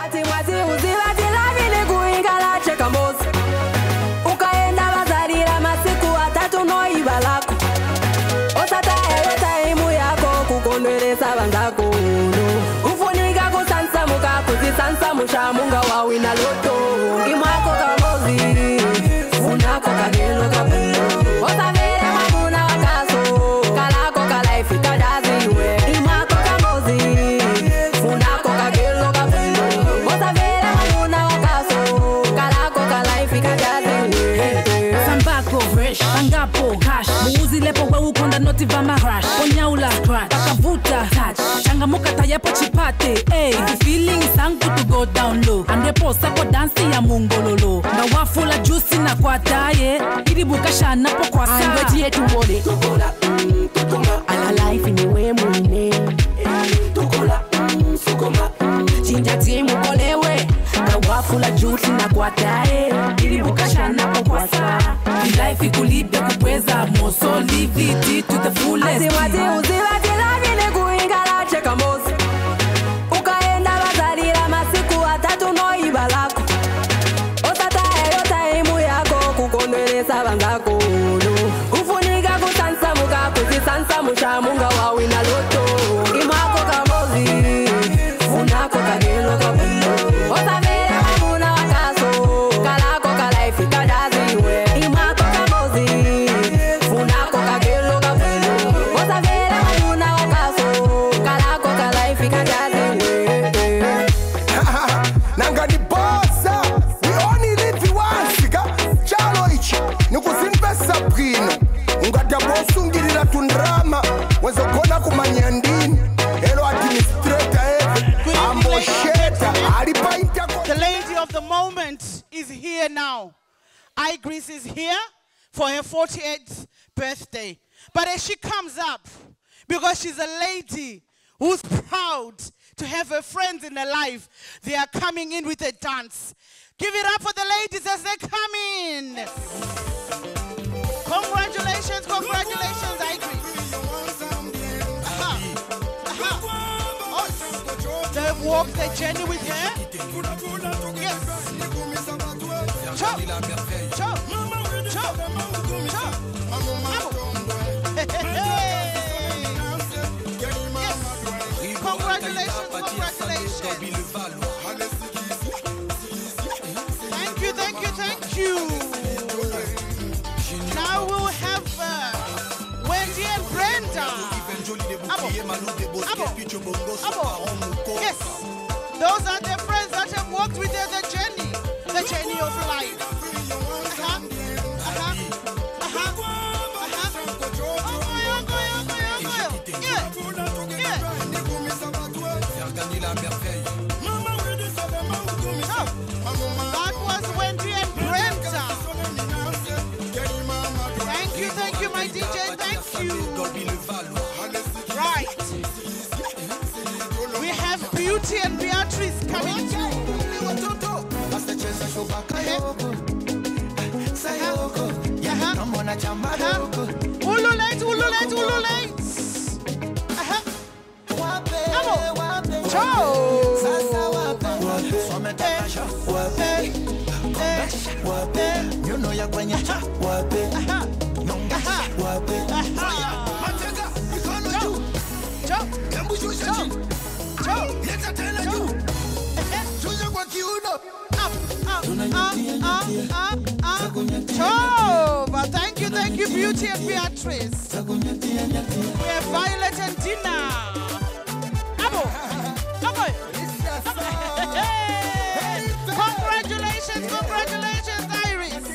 Ati mwati uzila tilavili kuingala cheka mbozi. Ukaenda bazarira masiku atatu no ibalako. Osata eyo taimu yako kukondweresa banzako. Ufunika kusansa muka kuzisansa mushamunga wawina loto. Imwako kamozi, funako kagelo kapuno. Osavere mamuna wakaso, kalako kalaifi kadaziwe. Imwako kamozi, funako kagelo kapuno. Osavere mamuna wakaso, kalako kalaifi kadaziwe. Sambako fresh, bangapo cash. Muuzi lepo we ukonda noti vama crash. Ponyaula scratch, akavuta touch. Changamuka tayapo chipate. Hey, the feeling sangu to go down low. Andepo sako dansi ya mungololo. Na wafula juicy na kwa taye. Iribuka shana po kwa saa. I'm ready to hold it. Tukola, tukola. Ala life in the way mwine. Tukola, sukoma. Chinja timu kolewe. Na wafula juicy na kwa taye. Iribuka shana po kwa saa. Life ikulibe kupweza. Moso live it to the fullest. Ati wati uzila tilavili kuingala cheka mbozi. Ukaenda bazarira masiku atatu no ibalako. Osata eyo taimu yako kukondweresa banzako. Ufunika kusansa muka kuzisansa mushamunga wawina loto. Imwako kamozi, funako kagelo kapuno. Osavere mamuna wakaso, kalako kalaifi kadaziwe. Imwako kamozi, funako kagelo kapuno. Osavere mamuna wakaso, kalako kalaifi kadaziwe. Nangani bossa, we only live once, chalo ichi, nukusinpesa prino. Ungata bosu ngirira tundrama, wenzo kona kumanyandini. Elo administrator ambosheta, alipa intako. The lady of the moment is here now. Igris is here for her 48th birthday. But as she comes up, because she's a lady who's proud to have her friends in her life, they are coming in with a dance. Give it up for the ladies as they come in. Congratulations, congratulations, Igris. Oh, they've walked the journey with her. Yes. Chop, chop, chop, chop. Yes. Congratulations, congratulations. Thank you, thank you, thank you. Now we'll have Wendy and Brenda. Abo. Yes, those are the friends that have walked with her the journey of life. That was Wendy and Brenda. Thank you, my DJ, thank you. Right. We have Beauty and Beatrice coming through. Ululate. You know you're going but thank you, Beauty and Beatrice. We have Violet and Dina. Congratulations, Iris.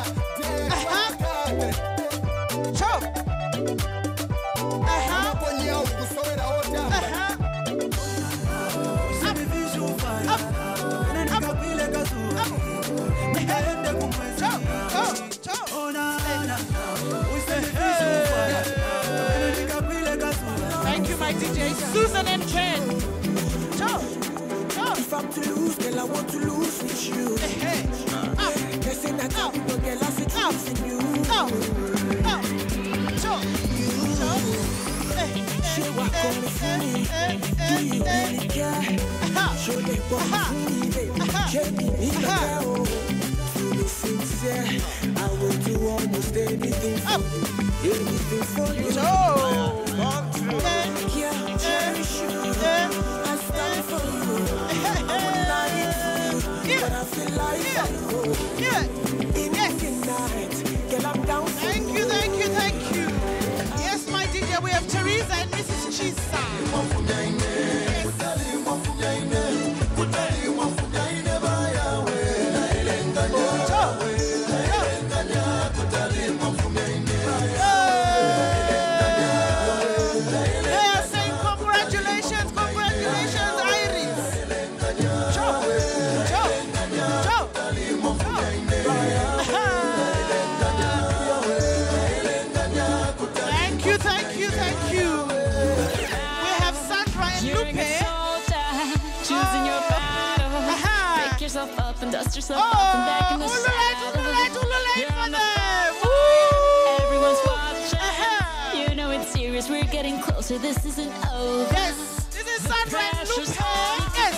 Thank you, my DJ, Susan and Ken. If I'm to lose, girl, I want to lose with you. They say that I will get lost in you. She walk on me for me. Do you really care? Show them what To be sincere, I will do almost anything for you. Anything for you. Yeah, cherish you. I stand for you. I would lie to you, but I feel like in the night, girl, I'm down for Thank you. Yes, my DJ, we have Teresa and Mrs. Chisa. They are saying congratulations, Igris. Thank you. We have Sandra and Lupe. Choosing your battle. Pick yourself up and dust yourself off and back in the saddle. You're on the front. Everyone's watching. You know it's serious. We're getting closer. This isn't over. Yes, this is Sandra and Lupe. Yes.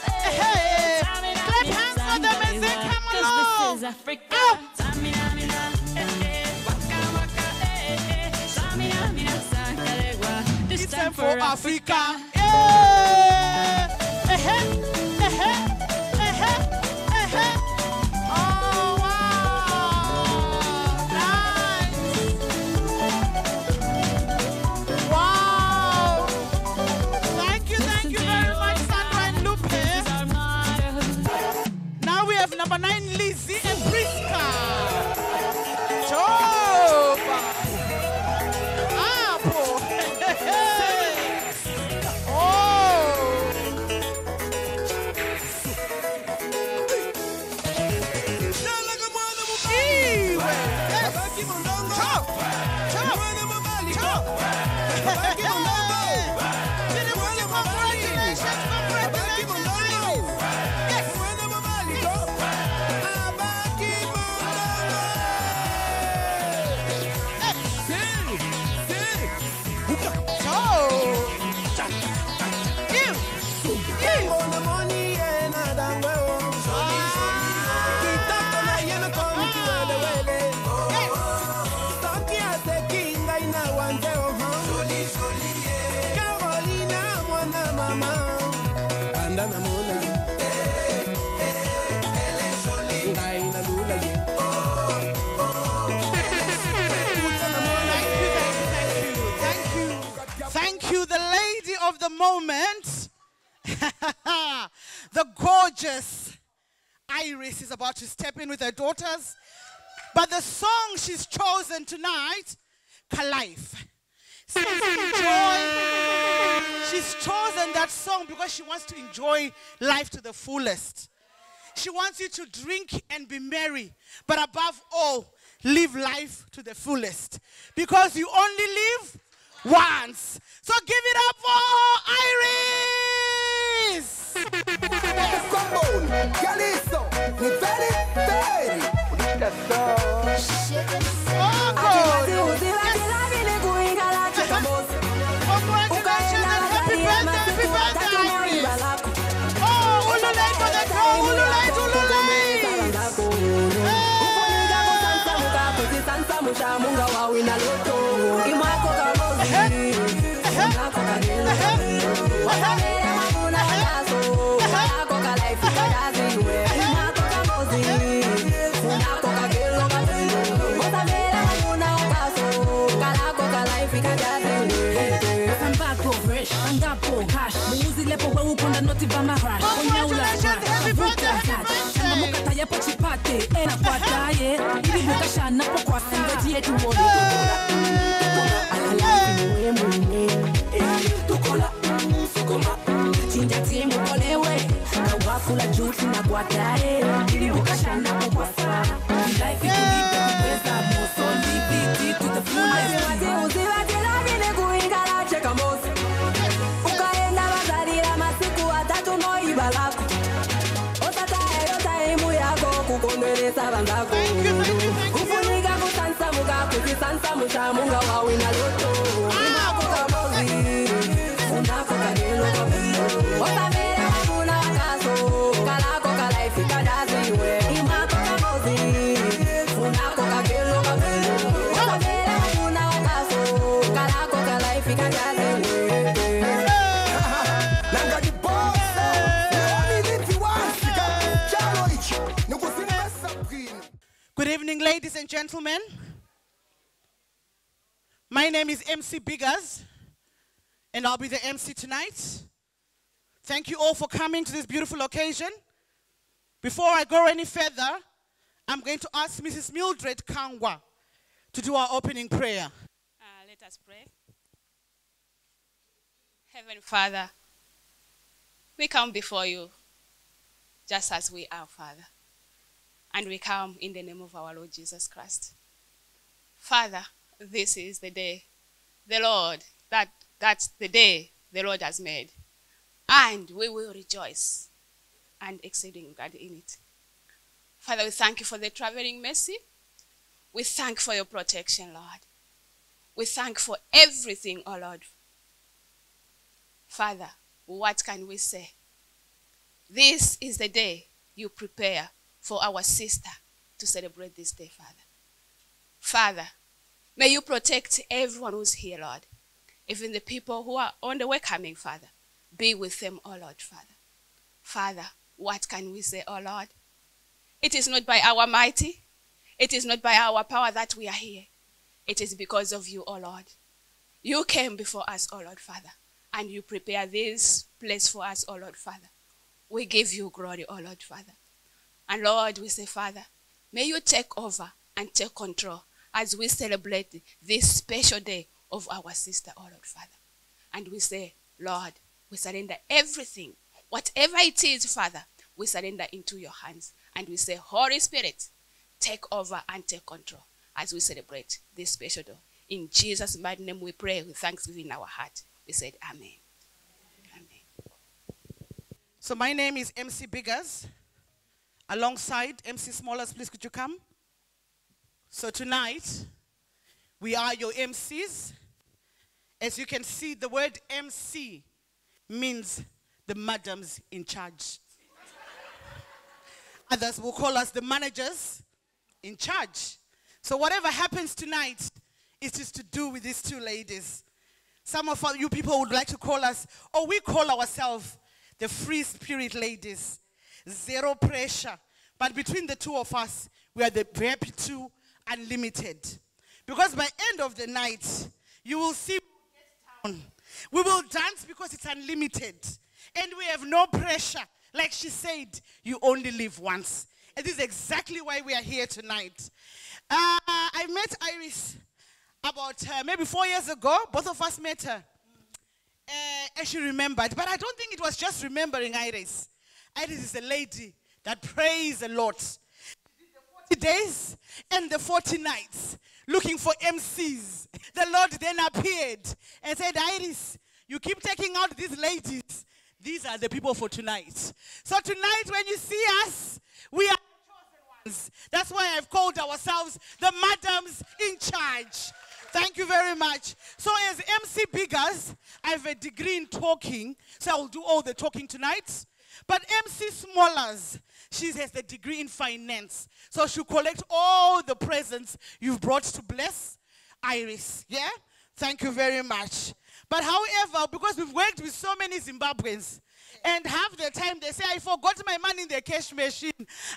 Clap hands for them as they come along. This is Africa. It's time for Africa. Oh, wow. Nice. Wow. Thank you very much, Sandra and Lupe. Now we have number 9, Lizzie and Priska. Thank you, the lady of the moment. The gorgeous Igris is about to step in with her daughters. But the song she's chosen tonight, Life. She's chosen that song because she wants to enjoy life to the fullest. She wants you to drink and be merry, but above all, live life to the fullest. Because you only live once. So give it up for Igris! Oh, God! Congratulations and happy birthday, Igris! Oh, ululate for the girl, ululate! ikadaze iwe imatoka mozi unako kabelo kabelo kabela una wakaso karako ka life ikadaze iwe nanga di boss oni lipi wasika chalo ichi nikusimesa prino. Good evening, ladies and gentlemen. My name is MC Biggers, and I'll be the MC tonight. Thank you all for coming to this beautiful occasion. Before I go any further, I'm going to ask Mrs. Mildred Kangwa to do our opening prayer. Let us pray. Heavenly Father, we come before you just as we are, Father. And we come in the name of our Lord Jesus Christ. Father, this is the day the Lord, that's the day the Lord has made. And we will rejoice and exceeding God in it. Father, we thank you for the traveling mercy. We thank for your protection, Lord. We thank for everything, oh Lord. Father, what can we say? This is the day you prepare for our sister to celebrate this day, Father. Father, may you protect everyone who's here, Lord. Even the people who are on the way coming, Father. Be with them, oh Lord, Father. Father, what can we say, oh Lord? It is not by our mighty. It is not by our power that we are here. It is because of you, oh Lord. You came before us, oh Lord, Father. And you prepare this place for us, oh Lord, Father. We give you glory, oh Lord, Father. And Lord, we say, Father, may you take over and take control as we celebrate this special day of our sister, oh Lord, Father. And we say, Lord, we surrender everything, whatever it is, Father, we surrender into your hands. And we say, Holy Spirit, take over and take control as we celebrate this special day. In Jesus' mighty name we pray with thanksgiving in our heart. We said, Amen. Amen. So my name is MC Biggers. Alongside MC Smallers, please could you come? So tonight, we are your MCs. As you can see, the word MC means the madams in charge. Others will call us the managers in charge. So whatever happens tonight is just to do with these two ladies. Some of you people would like to call us, or we call ourselves the free spirit ladies. Zero pressure. But between the two of us, we are the happy two unlimited. Because by end of the night, you will see we will dance because it's unlimited. And we have no pressure. Like she said, you only live once. And this is exactly why we are here tonight. I met Iris about maybe 4 years ago. Both of us met her. And she remembered. But I don't think it was just remembering Iris. Iris is a lady that prays a lot. The 40 days and the 40 nights looking for MCs. The Lord then appeared and said, Iris, you keep taking out these ladies. These are the people for tonight. So tonight when you see us, we are the chosen ones. That's why I've called ourselves the madams in charge. Thank you very much. So as MC Biggers, I have a degree in talking, so I'll do all the talking tonight. But MC Smallers, she has a degree in finance. So she'll collect all the presents you've brought to bless Iris. Yeah? Thank you very much. But however, because we've worked with so many Zimbabweans, and half the time they say, I forgot my money in the cash machine.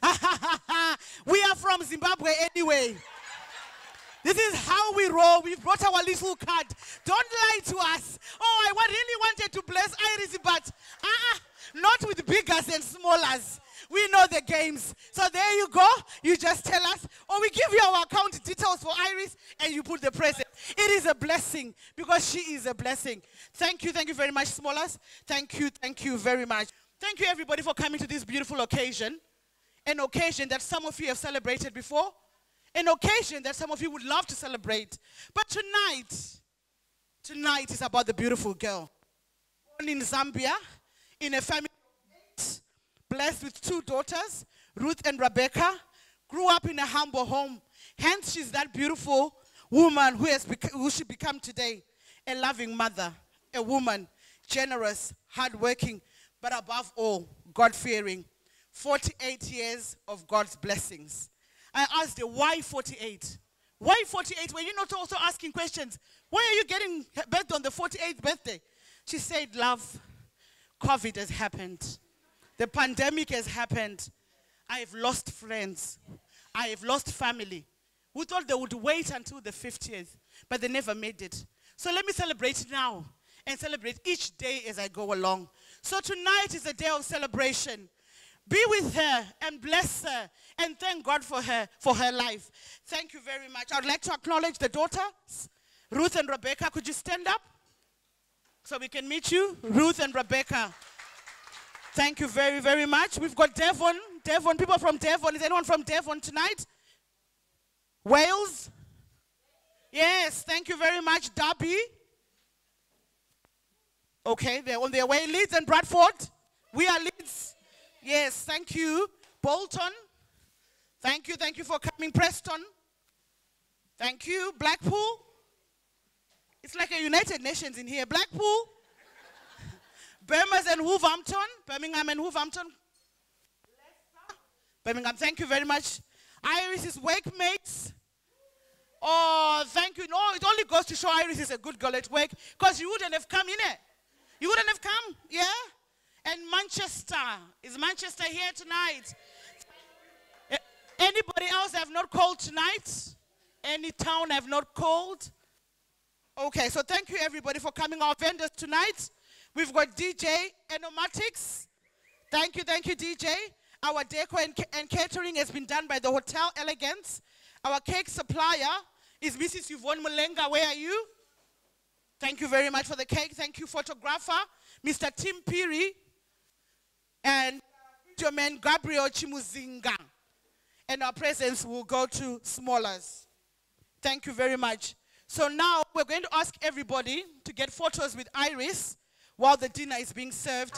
We are from Zimbabwe anyway. This is how we roll. We've brought our little card. Don't lie to us. Oh, I really wanted to bless Iris, but not with biggers and smallers. We know the games. So there you go. You just tell us, or we give you our account details for Iris, and you put the present. It is a blessing, because she is a blessing. Thank you very much, smallers. Thank you very much. Thank you, everybody, for coming to this beautiful occasion. An occasion that some of you have celebrated before. An occasion that some of you would love to celebrate. But tonight is about the beautiful girl. Born in Zambia, in a family blessed with 2 daughters, Ruth and Rebecca, grew up in a humble home. Hence, she's that beautiful woman who she become today. A loving mother, a woman, generous, hardworking, but above all, God-fearing. 48 years of God's blessings. I asked her, why 48? Why 48? Were you not also asking questions? Why are you getting birthday on the 48th birthday? She said, love, COVID has happened. The pandemic has happened. I have lost friends. I have lost family. We thought they would wait until the 50th, but they never made it. So let me celebrate now and celebrate each day as I go along. So tonight is a day of celebration. Be with her and bless her and thank God for her life. Thank you very much. I'd like to acknowledge the daughters, Ruth and Rebecca. Could you stand up so we can meet you? Ruth and Rebecca. Thank you very, very much. We've got Devon. Devon, people from Devon. Is anyone from Devon tonight? Wales? Yes, thank you very much. Derby? Okay, they're on their way. Leeds and Bradford? We are Leeds. Yes, thank you. Bolton? Thank you for coming. Preston? Thank you. Blackpool? It's like a United Nations in here. Blackpool? Birmingham and Wolverhampton? Birmingham and Wolverhampton? Birmingham, thank you very much. Iris's workmates? Oh, thank you. No, it only goes to show Iris is a good girl at work because you wouldn't have come in it. You wouldn't have come, yeah? And Manchester. Is Manchester here tonight? Anybody else have not called tonight? Any town have not called? Okay, so thank you everybody for coming. Our vendors tonight. We've got DJ Enomatics. Thank you, DJ. Our decor and catering has been done by the Hotel Elegance. Our cake supplier is Mrs. Yvonne Mulenga. Where are you? Thank you very much for the cake. Thank you, photographer, Mr. Tim Peary, and your man, Gabriel Chimuzinga. And our presents will go to Smallers. Thank you very much. So now we're going to ask everybody to get photos with Iris while the dinner is being served.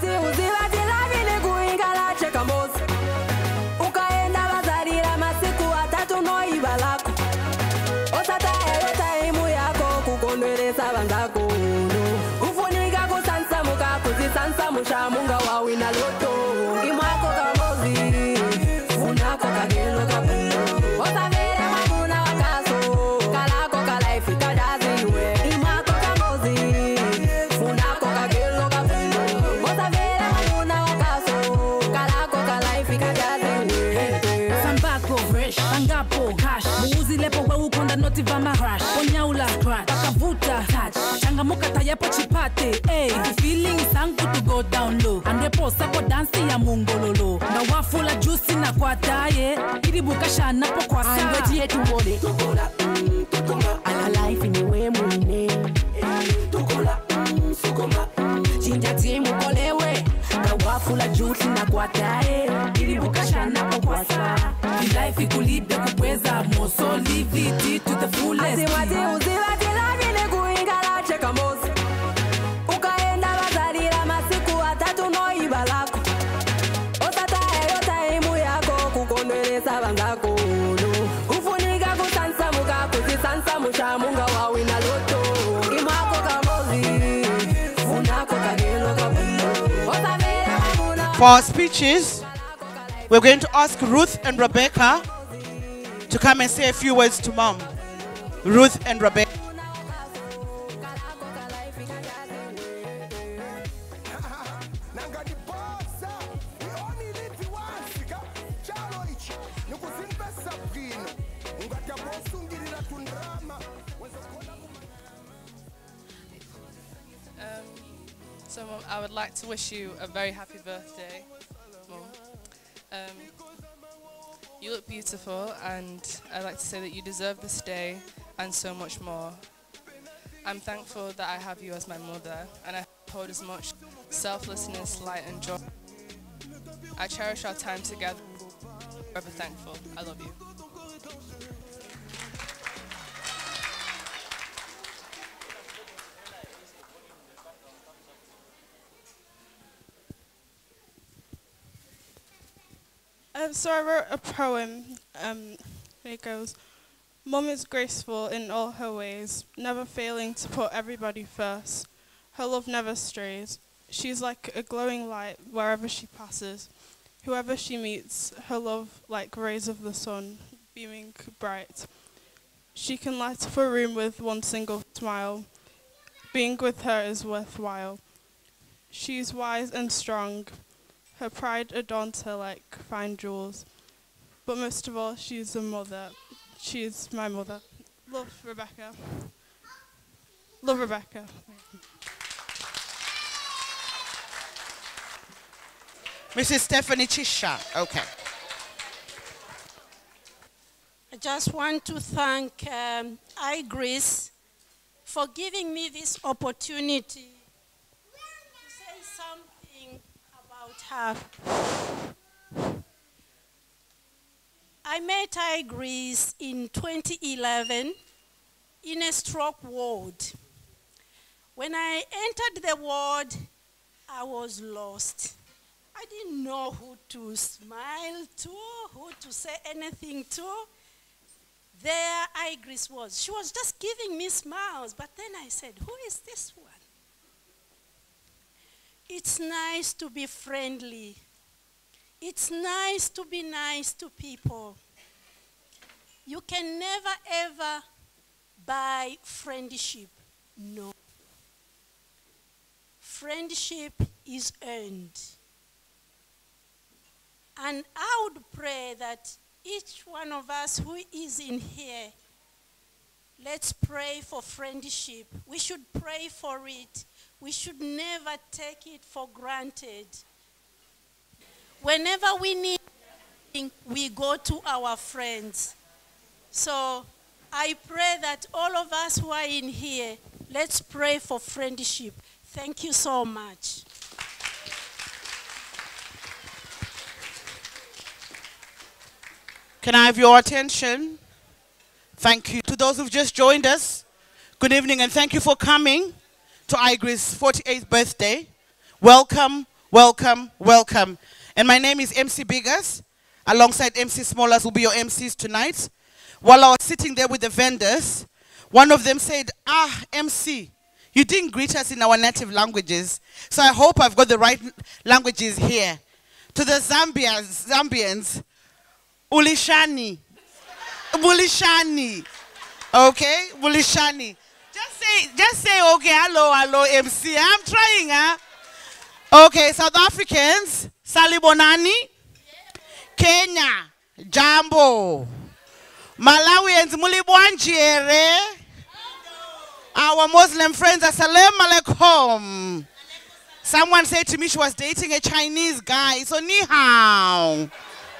Changamuka tayapo chipate, hey, feeling sang to go down low. And repo sapo dansi ya mungololo. Na wafula juicy na kwa taye, iribuka shana po kwa sa. I'm ready to mole. Tukola, tukola, ala life in the way mune. Tukola, sukoma, jinja timu kolewe. Na wafula juicy na kwa taye, iribuka shana po kwa sa. The life ikulibe kupweza, moso live it to the fullest. For our speeches, we're going to ask Ruth and Rebecca to come and say a few words to Mom. Ruth and Rebecca. So Mom, I would like to wish you a very happy birthday, Mom. You look beautiful, and I'd like to say that you deserve this day and so much more. I'm thankful that I have you as my mother, and I hold as much selflessness, light and joy. I cherish our time together. I'm forever thankful. I love you. So I wrote a poem. It goes, Mom is graceful in all her ways, never failing to put everybody first. Her love never strays. She's like a glowing light wherever she passes, Whoever she meets, her love like rays of the sun, beaming bright. She can light up a room with one single smile. Being with her is worthwhile. She is wise and strong. Her pride adorns her like fine jewels. But most of all, she is a mother. She is my mother. Love, Rebecca. Love, Rebecca. Mrs. Stephanie Chisha. Okay. I just want to thank Igris for giving me this opportunity to say something about her. I met Igris in 2011 in a stroke ward. When I entered the ward, I was lost. I didn't know who to smile to, who to say anything to. There Igris was. She was just giving me smiles, but then I said, who is this one? It's nice to be friendly. It's nice to be nice to people. You can never ever buy friendship. No. Friendship is earned. And I would pray that each one of us who is in here, let's pray for friendship. We should pray for it. We should never take it for granted. Whenever we need something, we go to our friends. So I pray that all of us who are in here, let's pray for friendship. Thank you so much. Can I have your attention? Thank you. To those who've just joined us, good evening and thank you for coming to Igris' 48th birthday. Welcome, welcome, welcome. And my name is MC Biggers, alongside MC Smallers will be your MCs tonight. While I was sitting there with the vendors, one of them said, MC, you didn't greet us in our native languages, so I hope I've got the right languages here. To the Zambians, Ulishani. Bulishani. Okay? Bulishani. Just say, okay, hello, MC. I'm trying, huh? Okay, South Africans, Salibonani. Kenya, Jambo. Malawians, Mulibwanjere. Our Muslim friends, Assalamu alaikum. Someone said to me she was dating a Chinese guy, so ni hao.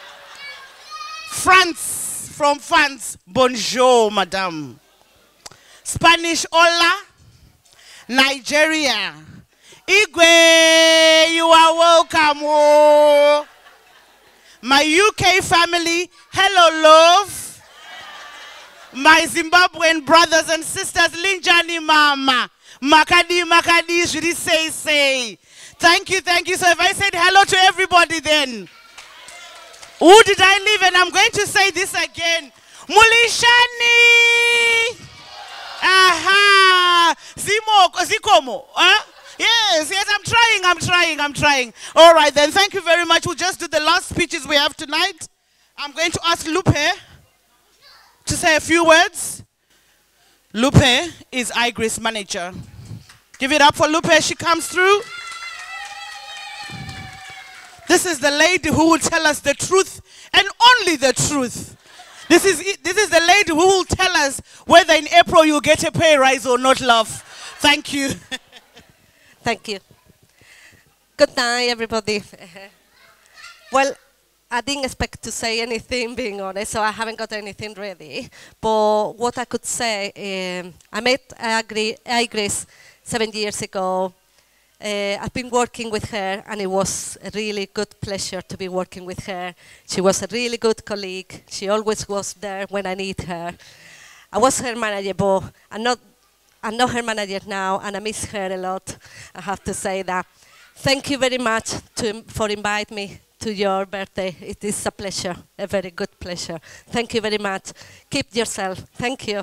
France, from France, bonjour, madame. Spanish, hola. Nigeria, Igwe, you are welcome. Oh. My UK family, hello, love. My Zimbabwean brothers and sisters, Linjani Mama, Makadi, should he say. Thank you. So if I said hello to everybody then, who did I leave? And I'm going to say this again. Mulishani! Aha! Zikomo. Huh? Yes, I'm trying. All right then, thank you very much. We'll just do the last speeches we have tonight. I'm going to ask Lupe to say a few words. Lupe is Igris' manager. Give it up for Lupe as she comes through. This is the lady who will tell us the truth and only the truth. This is the lady who will tell us whether in April you'll get a pay rise or not, love. Thank you. Thank you. Good night, everybody. Well, I didn't expect to say anything, being honest, so I haven't got anything ready. But what I could say, I met Igris 7 years ago. I've been working with her, and it was a really good pleasure to be working with her. She was a really good colleague. She always was there when I need her. I was her manager, but I'm not her manager now, and I miss her a lot. I have to say that. Thank you very much for inviting me to your birthday. It is a pleasure, a very good pleasure. Thank you very much. Keep yourself. Thank you.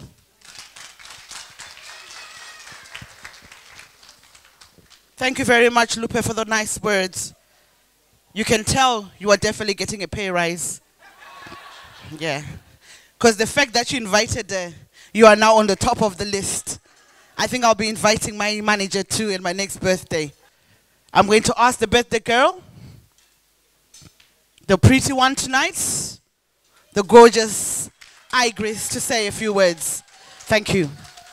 Thank you very much, Lupe, for the nice words. You can tell you are definitely getting a pay rise. Yeah. Because the fact that you invited her, you are now on the top of the list. I think I'll be inviting my manager too at my next birthday. I'm going to ask the birthday girl, the pretty one tonight, the gorgeous Igris, to say a few words. Thank you.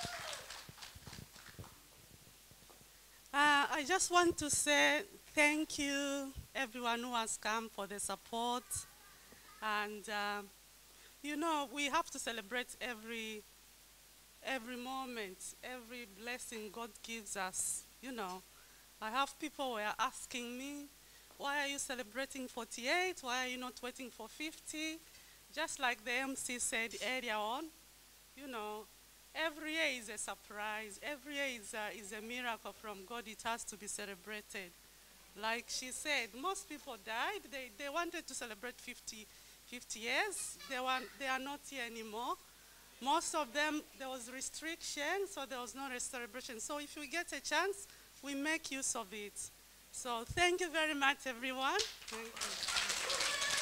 I just want to say thank you, everyone who has come for the support. And, you know, we have to celebrate every moment, every blessing God gives us. You know, I have people who are asking me, why are you celebrating 48? Why are you not waiting for 50? Just like the MC said earlier on, you know, every year is a surprise. Every year is a miracle from God. It has to be celebrated. Like she said, most people died. They wanted to celebrate 50 years. They are not here anymore. Most of them, there was restriction, so there was no celebration. So if we get a chance, we make use of it. So thank you very much, everyone. Thank you.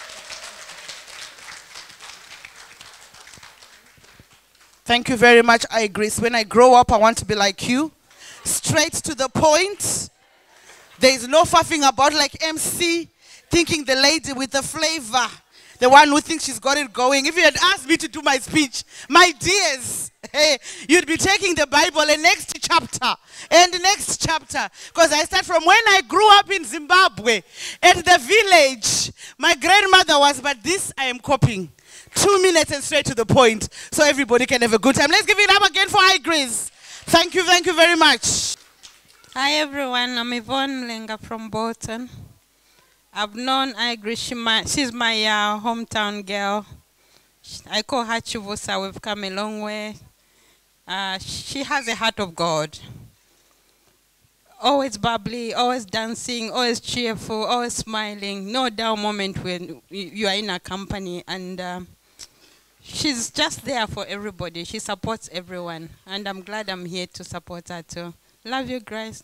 Thank you very much, Igris. When I grow up, I want to be like you. Straight to the point. There is no faffing about like MC, thinking the lady with the flavor, the one who thinks she's got it going. If you had asked me to do my speech, my dears, hey, you'd be taking the Bible and next chapter, and the next chapter. Because I start from when I grew up in Zimbabwe, at the village, my grandmother was, but this I am copying. 2 minutes and straight to the point, so everybody can have a good time. Let's give it up again for Igris. Thank you very much. Hi everyone, I'm Yvonne Mlenga from Bolton. I've known Igris, she's my hometown girl. I call her Chivusa, we've come a long way. She has a heart of God. Always bubbly, always dancing, always cheerful, always smiling. No down moment when you are in her company. And she's just there for everybody. She supports everyone. And I'm glad I'm here to support her too. Love you, Grace.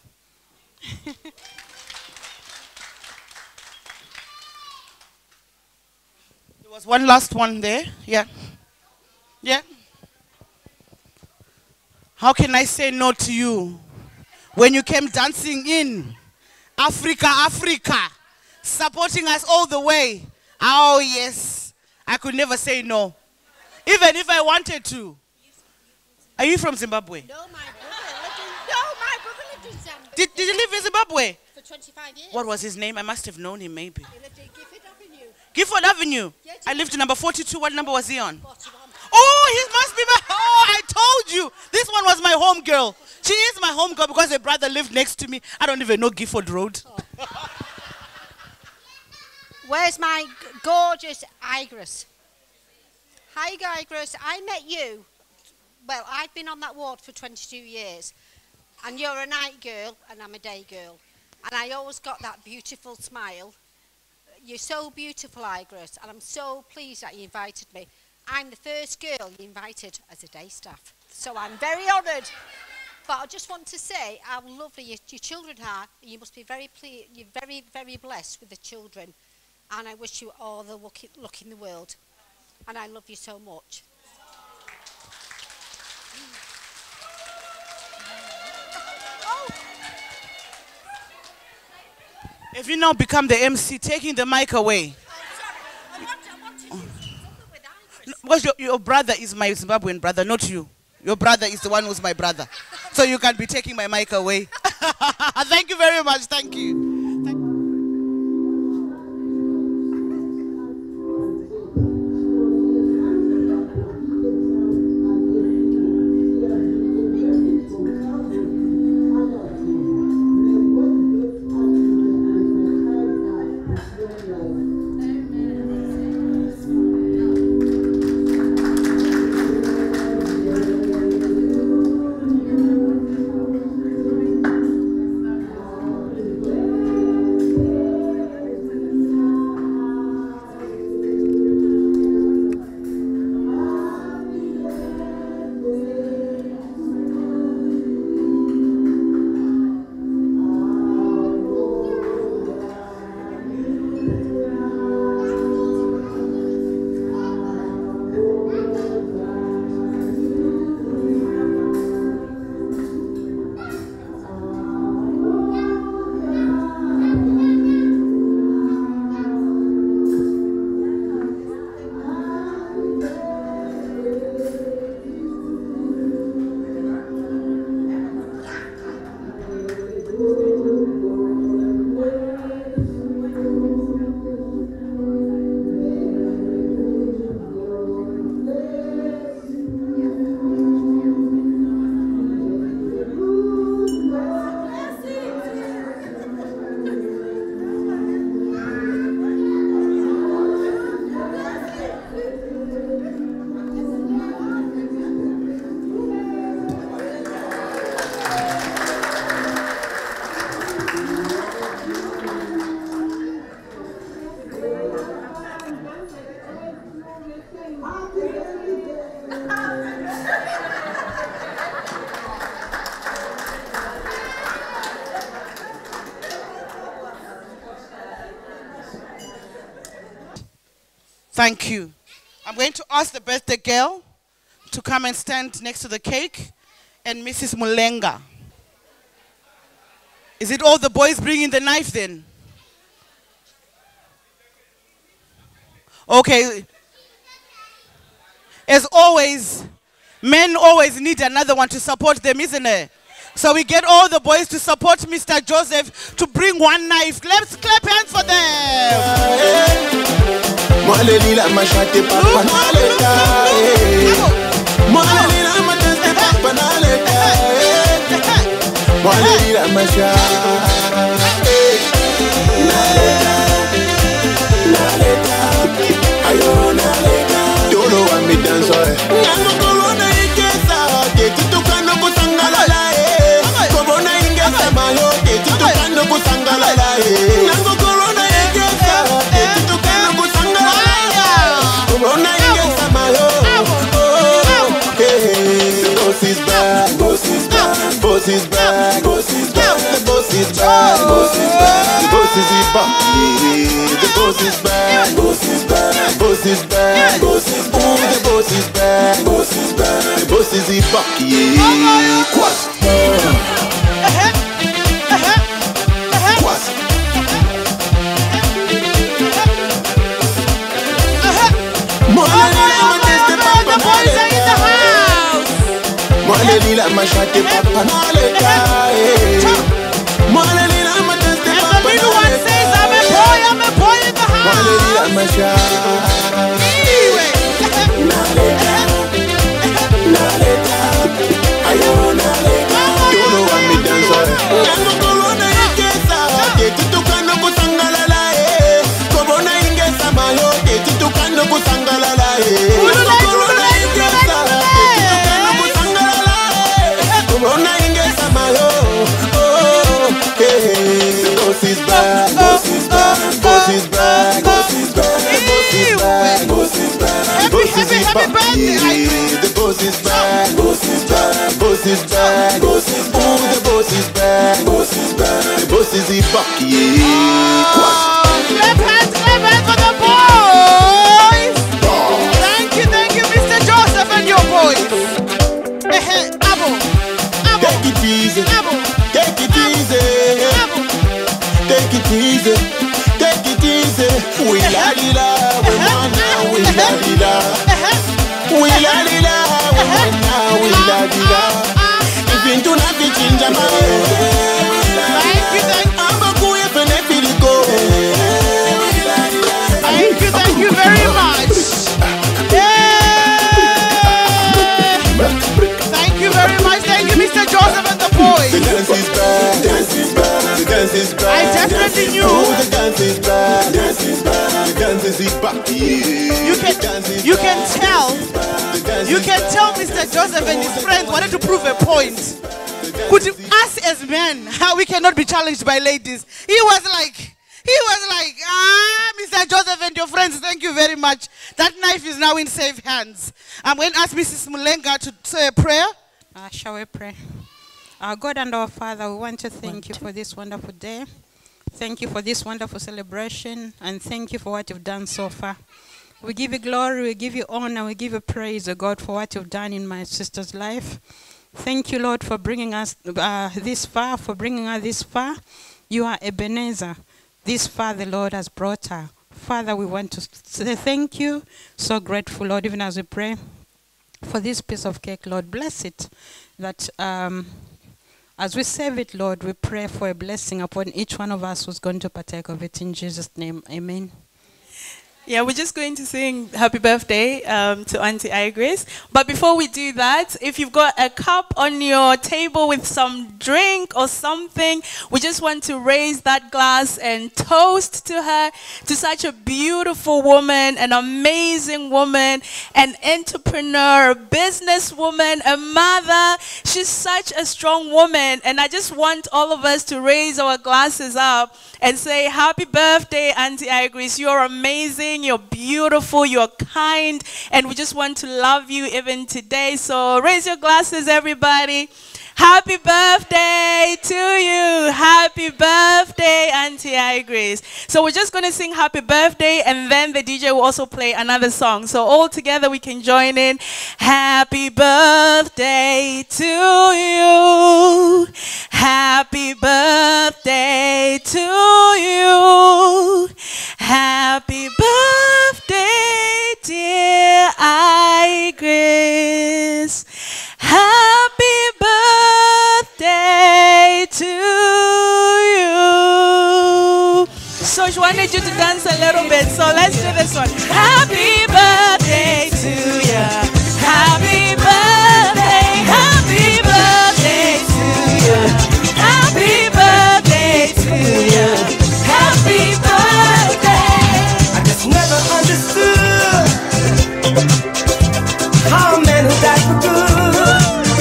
There was one last one there. Yeah. Yeah. How can I say no to you when you came dancing in Africa, supporting us all the way? Oh, yes. I could never say no. Even if I wanted to. Are you from Zimbabwe? No, my brother lived in Zimbabwe. Did you live in Zimbabwe? For 25 years. What was his name? I must have known him, maybe. He lived in Gifford Avenue. Gifford Avenue? Yeah, I lived in number 42. What number was he on? 41. Oh, he must be my... Oh, I told you. This one was my home girl. She is my home girl because her brother lived next to me. I don't even know Gifford Road. Oh. Where's my gorgeous Igris? Hi, Igris. I met you. Well, I've been on that ward for 22 years. And you're a night girl and I'm a day girl. And I always got that beautiful smile. You're so beautiful, Igris. And I'm so pleased that you invited me. I'm the first girl you invited as a day staff. So I'm very honoured. But I just want to say how lovely your children are. You must be you're very, very blessed with the children. And I wish you all the luck in the world. And I love you so much. If you now become the MC, taking the mic away. I want to do something with Igris. No, because your brother is my Zimbabwean brother, not you. Your brother is the one who's my brother. So you can be taking my mic away. Thank you very much. Thank you. Thank you. I'm going to ask the birthday girl to come and stand next to the cake, and Mrs. Mulenga. Is it all the boys bringing the knife then? Okay. As always, men always need another one to support them, isn't it? So we get all the boys to support Mr. Joseph to bring one knife. Let's clap hands for them. Boss is back, boss is back, the boss is back, boss is back, the boss is back, the boss is back, boss is back, boss is back, boss is back, the boss is back, boss is back, the boss is back, Lila mashate papa naleta Mwana lila mateste papa naleta I'm a boy in the house Mwana lila mashate Naleta Naleta Ayo naleta Tono wa mi dancer Nango kolona ikesa Ketutukano kusangalala Kobona ingesa mayo Ketutukano kusangalala Nango kolona ikesa the boss is back, boss is back, boss is back, boss is back, the boss is back, boss is back, the boss is back, the boss is back, boss is back, boss is back, boss is back, the boss is back, boss is back, the boss is back, Clap hands for the boys. Thank you, Mr. Joseph and your boys. Take it easy, take it easy, take it easy, take it easy. We la di la, we mana, we la di la, we la di la, we mana, we la di la. If you do not be ginger man, thank you very much. Thank you very much. Thank you, Mr. Joseph and the boys. The dance is back, dance is back, the dance is back. I definitely knew. The dance is back, dance is back, the dance is back. You can tell Mr. Joseph and his friends wanted to prove a point. Could us as men, how we cannot be challenged by ladies? He was like, Mr. Joseph and your friends, thank you very much. That knife is now in safe hands. I'm going to ask Mrs. Mulenga to say a prayer. Shall we pray? Our God and our Father, we want to thank you for this wonderful day. Thank you for this wonderful celebration, and thank you for what you've done so far. We give you glory, we give you honor, we give you praise, O God, for what you've done in my sister's life. Thank you, Lord, for bringing us this far, You are Ebenezer. This far the Lord has brought her. Father, we want to say thank you. So grateful, Lord, even as we pray for this piece of cake, Lord. Bless it. That as we serve it, Lord, we pray for a blessing upon each one of us who's going to partake of it. In Jesus' name, amen. Yeah, we're just going to sing happy birthday to Auntie Igris. But before we do that, if you've got a cup on your table with some drink or something, we just want to raise that glass and toast to her, to such a beautiful woman, an amazing woman, an entrepreneur, a businesswoman, a mother. She's such a strong woman. And I just want all of us to raise our glasses up and say, happy birthday, Auntie Igris. You're amazing. amazing, you're beautiful, you're kind, and we just want to love you even today. So raise your glasses, everybody. Happy birthday to you. Happy birthday, Auntie Igris. So we're just going to sing happy birthday, and then the DJ will also play another song. So all together we can join in. Happy birthday to you. Happy birthday to you. Happy birthday, dear Igris. Happy birthday to you. So she wanted you to dance a little bit, so let's do this one. Happy birthday to you. Happy birthday, happy birthday to you. Happy birthday to you. Happy birthday. I just never understood how a man who died for good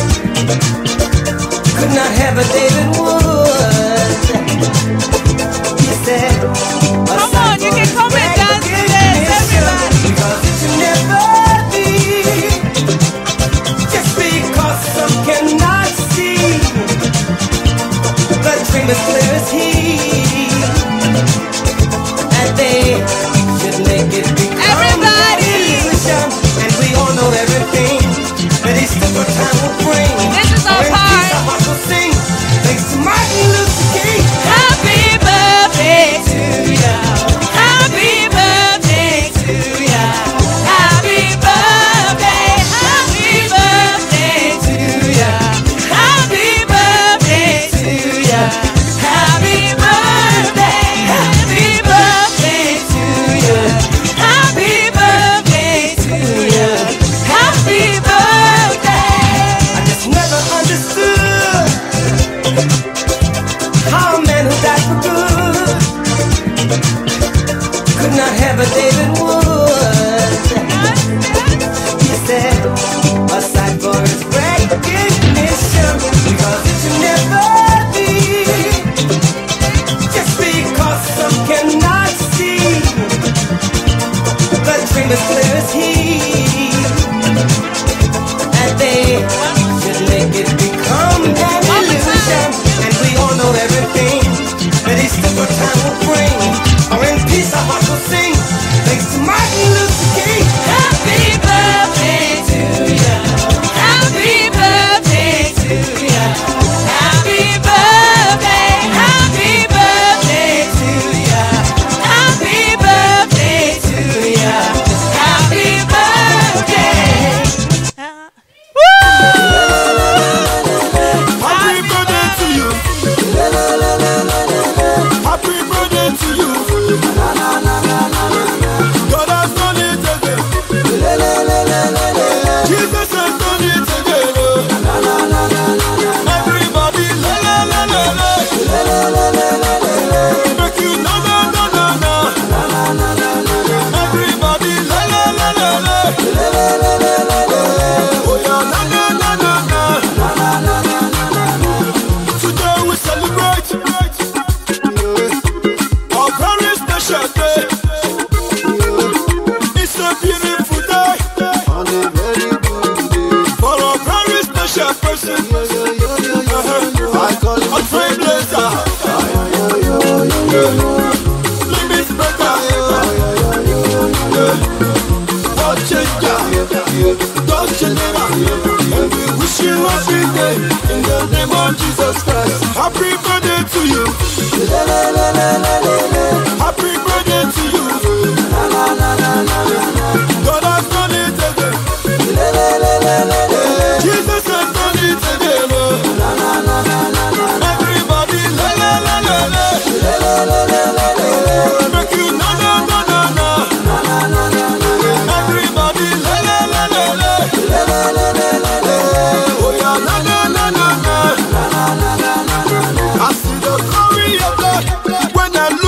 could not have a David Wood. He said, come on, you can come and dance to this, everybody. Because it should never be just because some cannot see. The dream is clear as he, and they should make it become everybody. Illusion. And we all know everything that Easter for time will bring. This is our part. Sing, thanks to Martin Luther King. Happy birthday to you. Happy birthday to you. Happy birthday. Happy birthday to you. Happy birthday to you. Happy birthday. Happy birthday to you. Happy birthday to you. Happy birthday. I just never understood how a man who died for good could not have a David Wood. He said, aside for his recognition, because it should never be just because some cannot see. The dream is clear as he, and they should make it become an illusion. And we all know everything that Easter for time will bring. Or in peace our hearts will sing, thanks to Martin Luther King. Happy birthday to you. Happy birthday to you. Happy birthday. Happy birthday to you. Happy birthday to you. Happy birthday. Happy birthday to you. Happy birthday to you. God has done it again. Jesus has done it again. Everybody la la la la la. Make you na na na na na. Everybody la la la la la. Oh yeah na na na na na. Today we celebrate our very special day. It's a beautiful day for a very special person. I call him a trailblazer, limit breaker, world changer, God changer. And we wish you a big day in the name of Jesus Christ. Happy birthday to you. Happy birthday to you. God has done it again. Jesus has done it again. Everybody la la la la la. Make you na na na na na. Everybody la la la la la. Oh yeah na na na na na. I see the glory of God when I look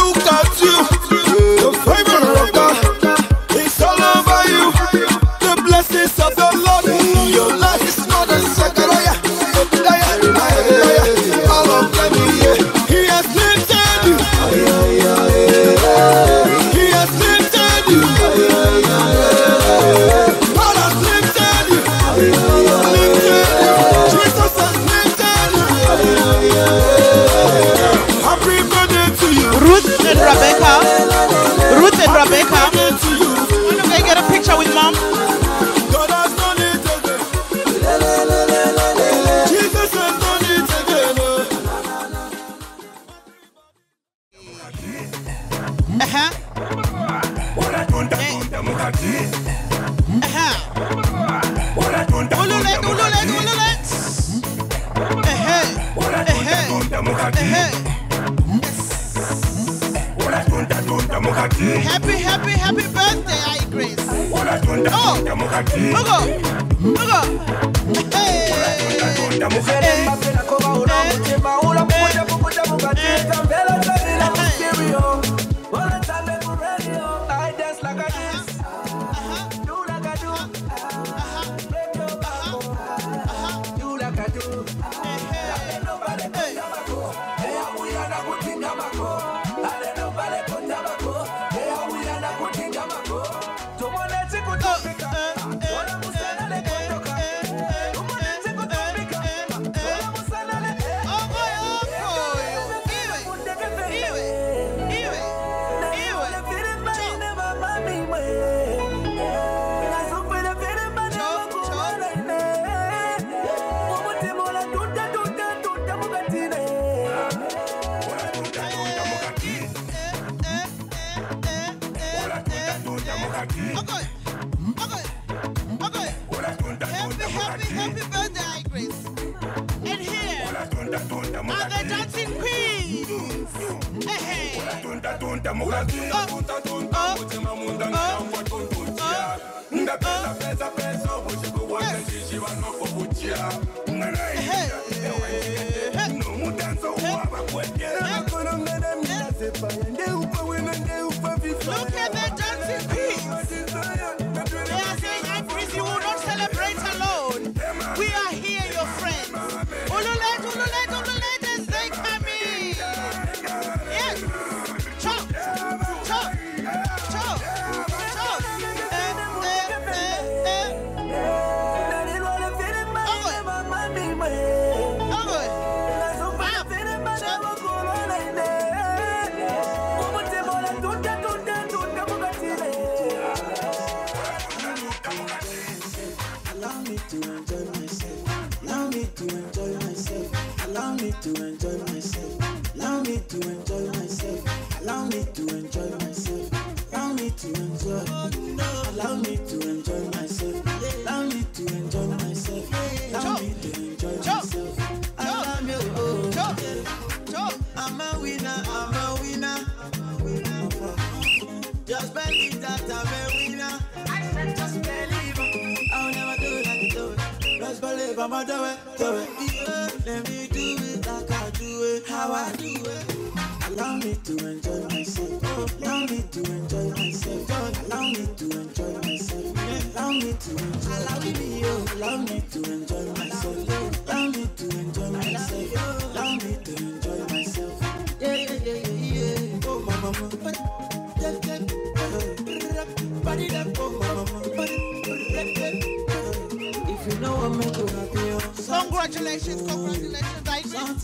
Happy birthday, Igris. Happy birthday, Igris. And here are the dancing queens. Hey. Look at the dancing queens. They are saying, Igris, you will not celebrate alone. We are here, your friends. Ululet, ululet, ululet as they come in. Yes. Chop, chop, chop, chop. To enjoy myself, allow me to enjoy myself, allow me to enjoy myself, allow me to enjoy, allow me to enjoy myself, allow me to enjoy myself, allow me to enjoy myself. Allow me, I'm a winner, I'm a winner. Just believe that I'm a winner. I said just believe. I'll never do it like you do it. Just believe I'ma do it, do it. Let me do it like I do it, how I do it. Allow me to enjoy myself. Allow me to enjoy myself. Allow me to enjoy myself. Allow me to enjoy. Allow me to enjoy myself. Allow me to enjoy myself. Allow me to enjoy myself. Yeah, yeah, yeah, yeah, yeah. Oh, mama, body that, oh, mama, if you know I'm going to happy. Congratulations, congratulations, Igris.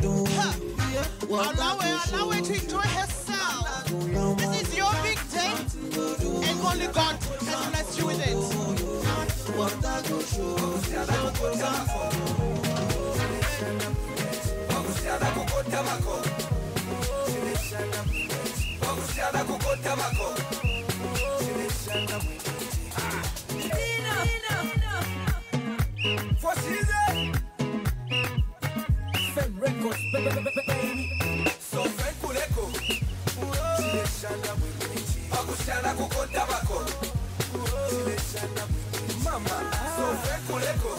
Allow her to enjoy herself. This is your big day, and only God can bless you with it. Records, baby. So Kuleko. Mama, so Kuleko.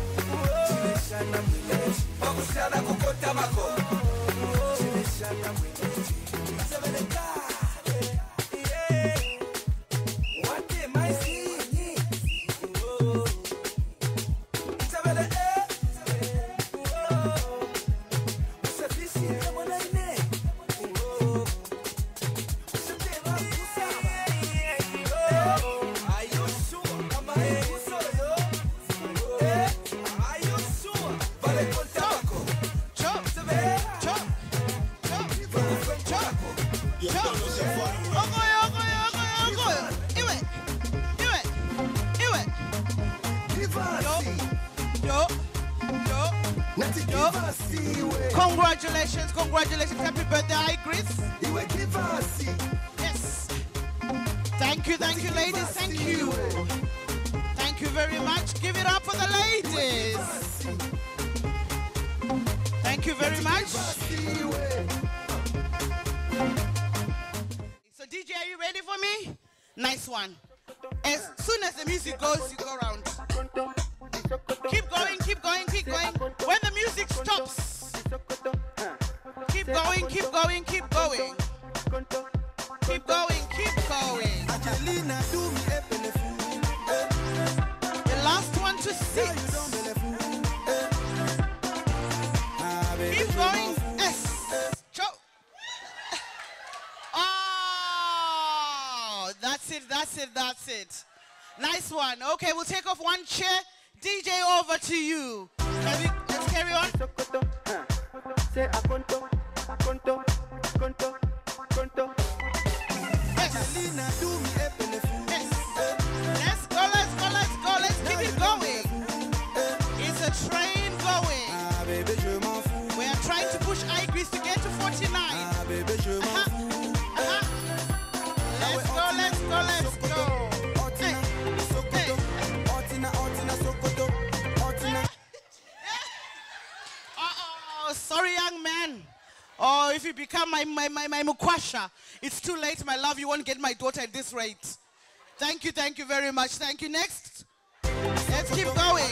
Mama, so Congratulations, congratulations. Happy birthday, Igris. Yes. Thank you, ladies. Thank you. Thank you very much. Give it up for the ladies. Thank you very much. So DJ, are you ready for me? Nice one. As soon as the music goes, you go around. Keep going, keep going, keep going. When the music stops, keep going, keep going, keep going. Keep going, keep going. The last one to sit. Keep going. Yes. Oh, that's it, that's it, that's it. Nice one. Okay, we'll take off one chair. DJ, over to you. Let's carry on. Yes. Let's go, let's go, let's go. Let's keep it going. It's a train going. We are trying to push Igris to get to 49. Let's go, let's go, let's go. Sorry, young man. Oh, if you become my mukwasha, it's too late, my love. You won't get my daughter at this rate. Thank you very much. Thank you. Next. Let's keep going.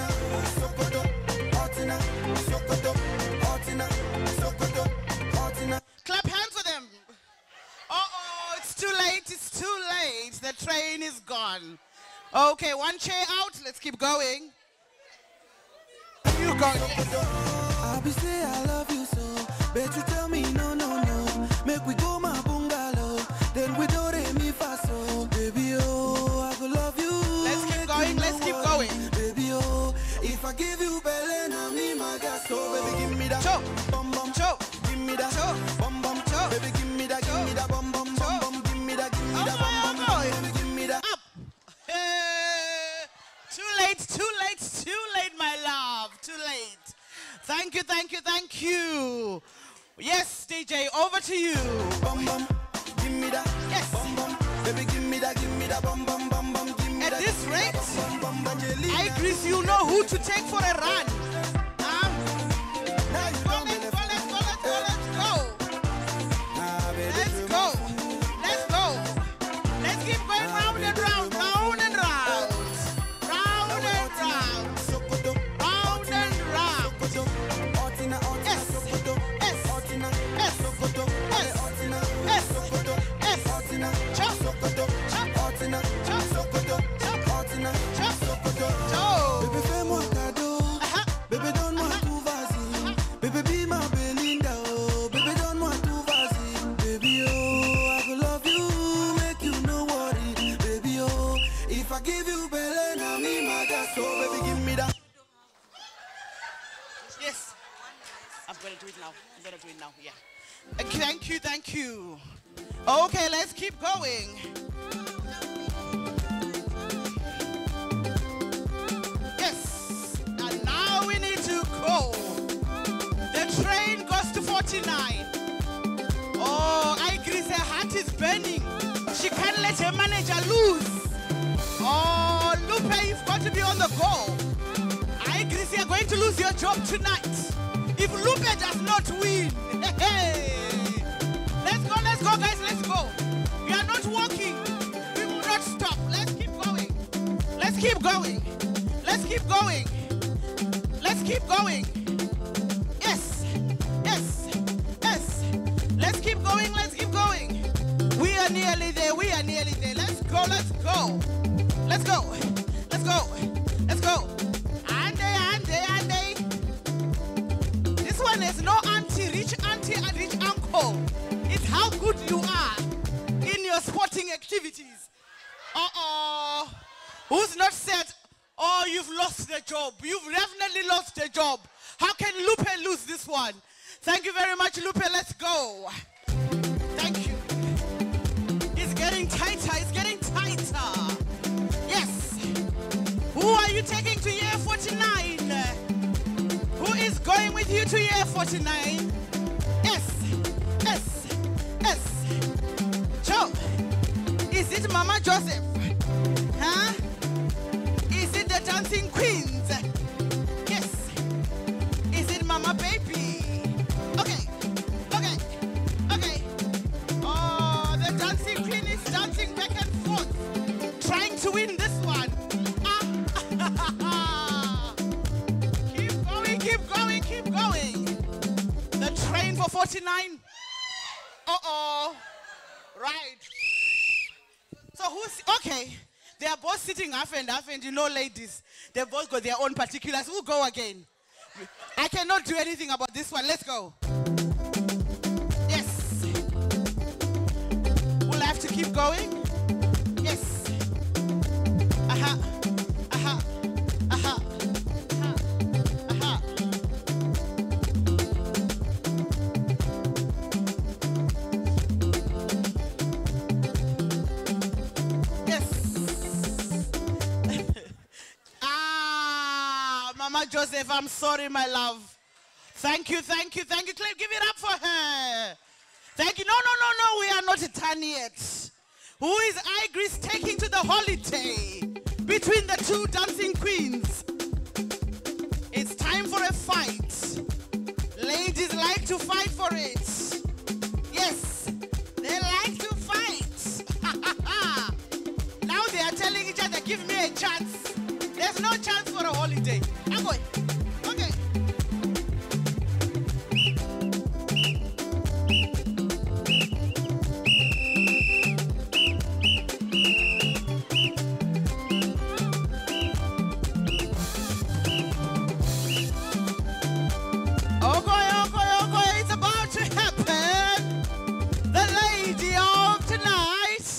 Clap hands for them. Uh-oh, it's too late. It's too late. The train is gone. Okay, one chair out. Let's keep going. You go. I be say I love you so, bet you tell me no, no, no. Make we go my bungalow, then we do re mi fa so. Baby oh, I go love you. Let's keep going, let's keep going. Baby oh, if I give you belly, now me my gas. So baby give me that bum bum chop, give me that bum bum chop. Baby give me that bum bum bum bum. Give me that bum bum bum. Baby give me that. Up. Too late, my love. Too late. Thank you, thank you, thank you. Yes, DJ, over to you. Bum bum, give me that. Yes. Bum bum, baby, give me that bum bum bum bum. Give me at that. This rate, bum bum, Igris, you know who to take for a run. Let's go, let's go, let's go, let's go, let's go. Let's go, let's go. Let's keep going round and round, round and round. Round and round. Round and round. Yes, yes, yes, yes, chop, Baby, fais-moi cadeau. Baby, donne-moi tout, vas-y. Baby, be my Belinda, oh. Baby, donne-moi tout, vas-y. Baby, oh, I will love you, make you no worry. Baby, oh, if I give you belly, now me my gas. So, baby, give me that. Yes. I'm going to do it now. I'm going to do it now. Yeah. Thank you. Thank you. Okay, let's keep going. Yes. And now we need to go. The train goes to 49. Oh, Igris, her heart is burning. She can't let her manager lose. Oh, Lupe, you've got to be on the go. Igris, you're going to lose your job tonight. If Lupe does not win, let's go, guys, let's go. We are not walking. We will not stop. Let's keep going. Let's keep going. Let's keep going. Let's keep going. Yes, yes, yes. Let's keep going. Let's keep going. We are nearly there. We are nearly there. Let's go. Let's go. Let's go. Let's go. Let's go. This one is no auntie and rich uncle. It's how good you are in your sporting activities. Uh-oh. Who's not said, oh, you've lost the job. You've definitely lost the job. How can Lupe lose this one? Thank you very much, Lupe. Let's go. Thank you. 49. S. Joe, is it Mama Joseph? Huh? Is it the Dancing Queens? Yes. Is it Mama Baby? Okay. Oh, the Dancing Queen is dancing back and forth, trying to win this one. Keep going. The train for 49. Uh-oh. Right. So who's, okay. They are both sitting half and half, and you know, ladies, they both got their own particulars. We'll go again. I cannot do anything about this one. Let's go. Yes. We'll have to keep going. Yes. Aha. Mama Joseph, I'm sorry, my love. Thank you. Claire, give it up for her. Thank you. No, we are not done yet. Who is Igris taking to the holiday between the two dancing queens? It's time for a fight. Ladies like to fight for it. Yes, they like to fight. Now they are telling each other, give me a chance. There's no chance for a holiday. I'm going. Okay. Okay. It's about to happen. The lady of tonight.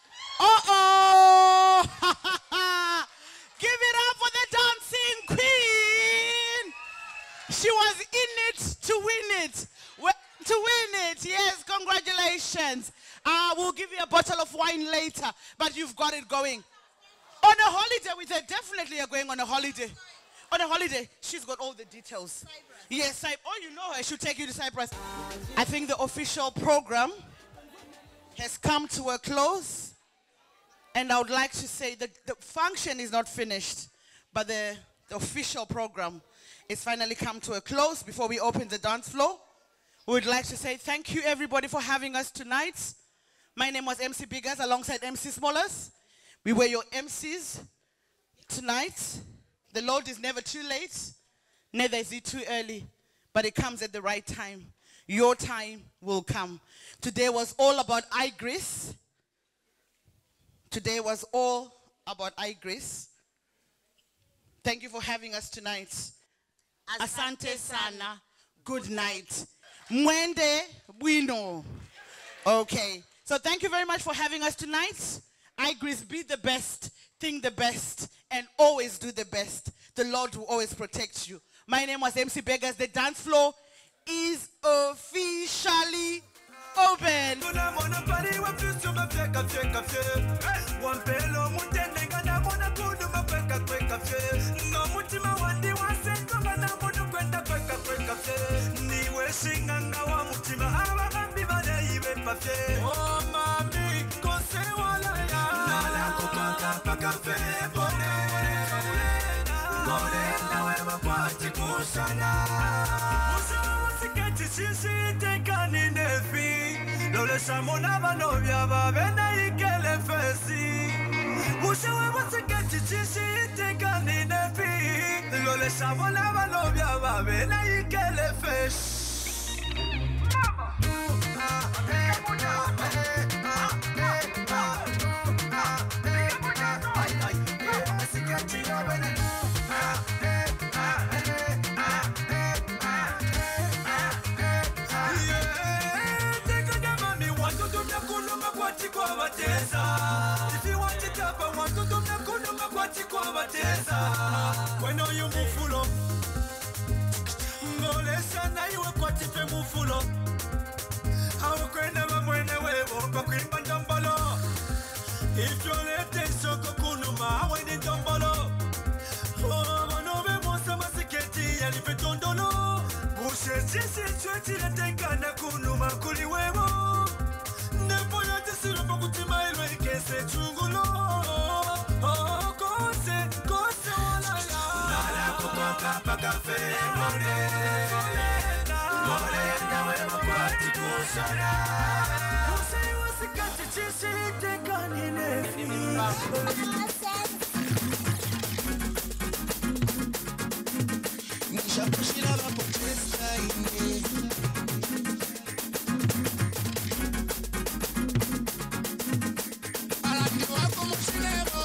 Uh-oh. Give it up for the dancing queen. She was in it to win it. Yes, congratulations. We'll give you a bottle of wine later, but you've got it going. On a holiday with her, definitely you're going on a holiday. On a holiday, she's got all the details. Cyprus. Yes, you know her, she'll take you to Cyprus. I think the official program has come to a close. And I would like to say that the function is not finished, but the official program is finally come to a close. Before we open the dance floor, we would like to say thank you, everybody, for having us tonight. My name was MC Biggers alongside MC Smallers. We were your MCs tonight. The Lord is never too late, neither is he too early, but it comes at the right time. Your time will come. Today was all about Igris. Today was all about Igris. Thank you for having us tonight. Asante sana. Good night. Mwende bueno. Okay. So thank you very much for having us tonight. Igris, be the best, think the best, and always do the best. The Lord will always protect you. My name was MC Beggars. The dance floor is officially open. If you want it up, I want to do the kunuma kwatiko when you move full up. No less na you kwati pe move full up. How can never when away walk kwimba dombolo. If you let it so kunuma when it dombolo. Oh, no be mo sama siketi ali pe tondolo. Bushe chiletekana kunuma kuli wewo nepona tesilo pokutima ilwe ikese chungulo kose kose olala nala kumoka pakafe more nawe makwati kusara kose wasikati chiletekani nefi nishakushira vapotesa ine alandi wako mushinero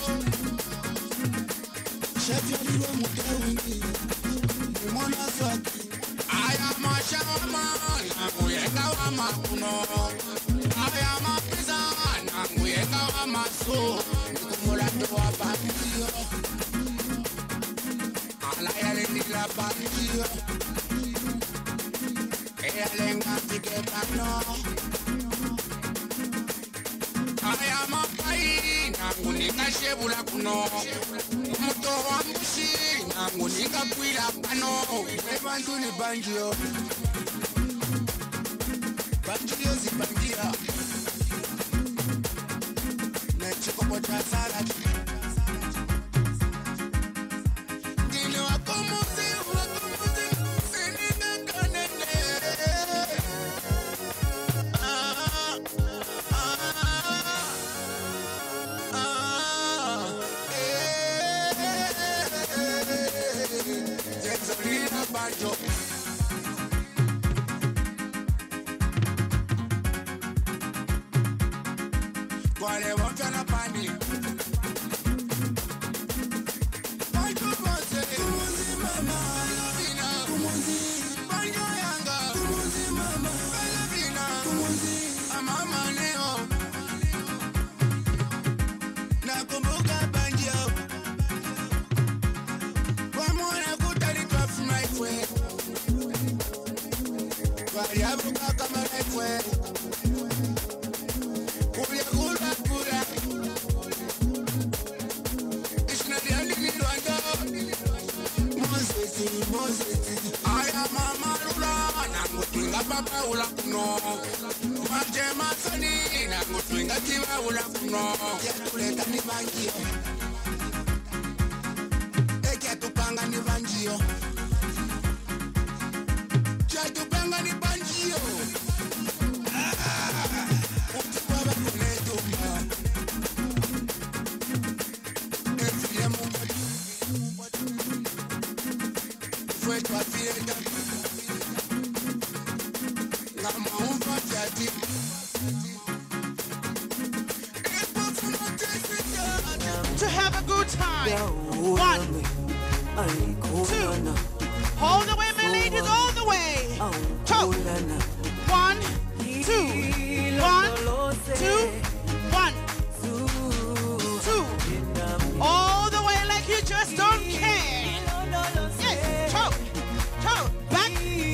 shavyalilwa mutawini nimona zaki aya mashama nanguyenga wa makuno aya mapiza nanguyenga wa maso nikumulando wa bambio la bandida eyalenga tiketano aya mapai nangunika shebula kuno muto wa mushi nangunika kwila pano ebantu ni banjio banjio zibanjia nechikopocha salati Wale wonka na pani Kumuzi mama Vina Kumuzi Banyo yanga Kumuzi mama Vina Kumuzi Mama leo Nakumbuka banjo Wamona kutali kwa fumaifwe Waliabuka kama naifwe Kulia kula kula Ishna diandi nilwanda Mozesi Aya mama lula Nangutinga papa ula kuno Maje masani Nangutinga kiwa ula kuno Yakuleta ni banjio Eke tupanga ni banjio Tupanga ni banjio Utipaba kunetumba Efile mungati Fue kwa fieta Ngama umpa fiati To have a good time. 1, 2. Hold the way, my ladies, all the way. 2. 1, 2. 1, 2. 1, 2. All the way like you just don't care. Yes. 2. 2. Back.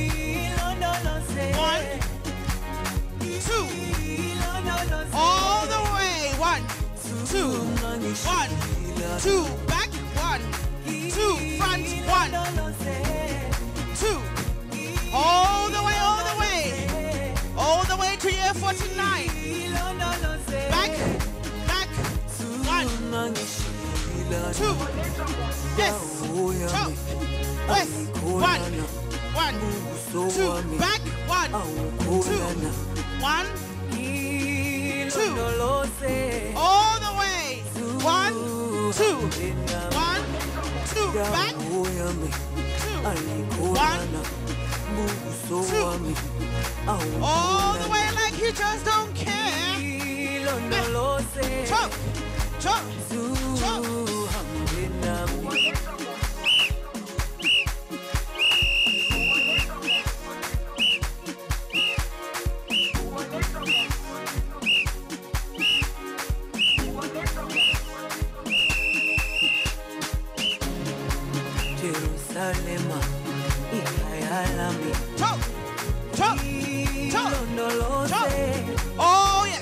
1, 2. All the way. 1, 2. 1, 2. Back. 1, 2. Front. 1, 2. All the way, all the way. All the way to year 49. Back. 1, 2. Yes. 2. Yes. 1, 2. Back. 1, 2. 1, 2. All the way. 1, 2. 1, 2. Back. 2. 1, 2. All the way like you just don't care. 2. 2. 2. Jerusalema ikayalami Oh yes.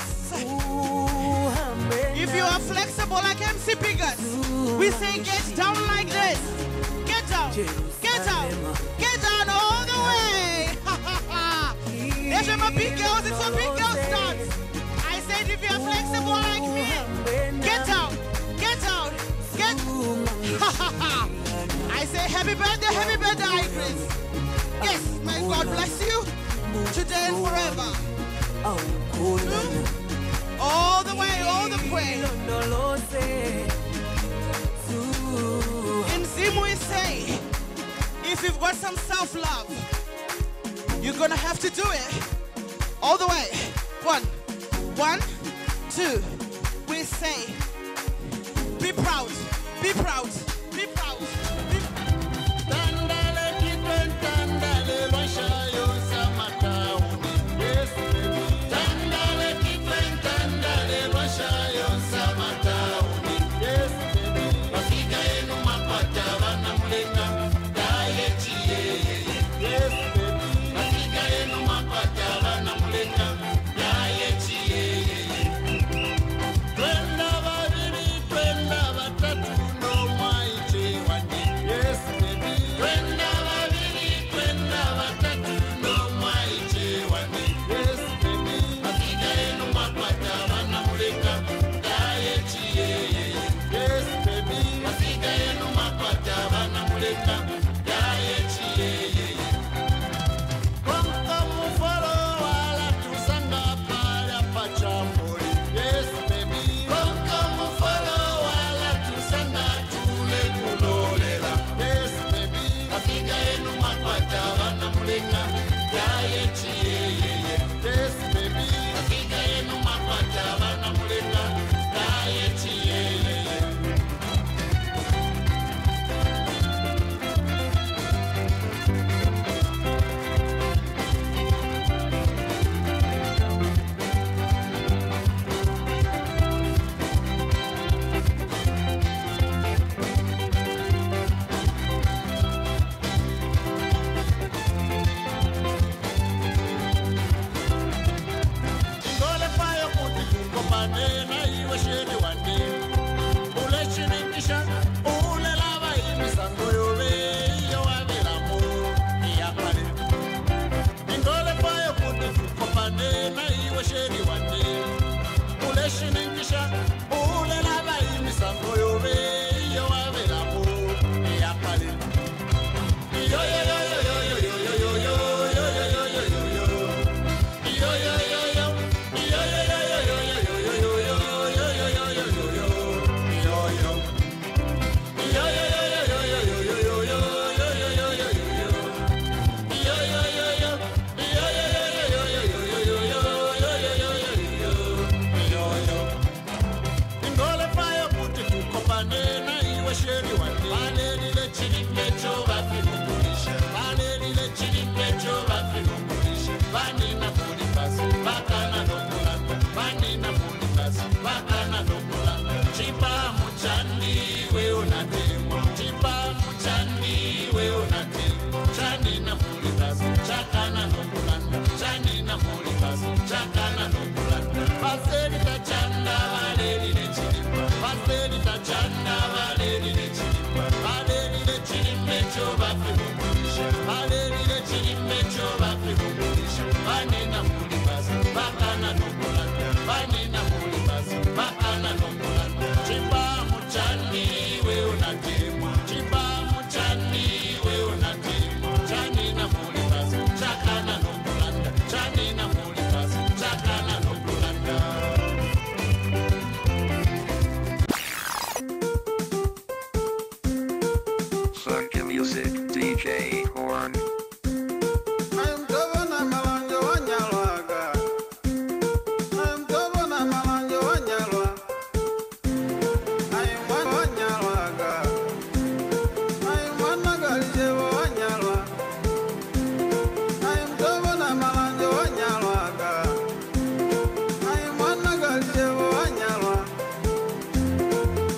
If you are flexible like MC Biggers, we say get down like this. Get down. Get down. Get down all the way. them are big girls. It's a big girl dance. I said if you're flexible like me, get out, get out, get. I say happy birthday, Igris. Yes, may God bless you today and forever. All the way, all the way. In Zimu we say, if you've got some self-love, you're gonna have to do it all the way. 1, 2. We say, be proud, be proud, be proud.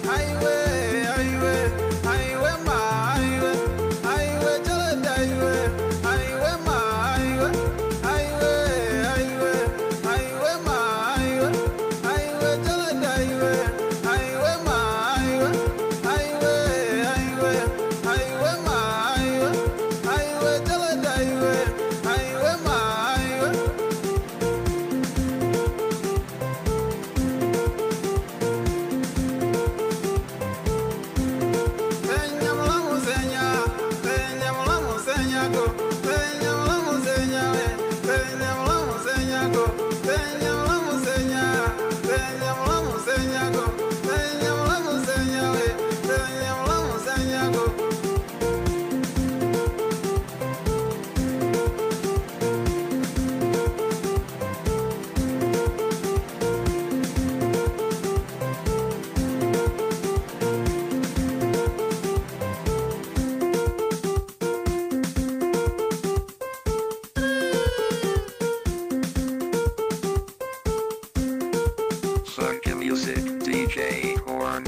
Highway, highway, DJ Horn.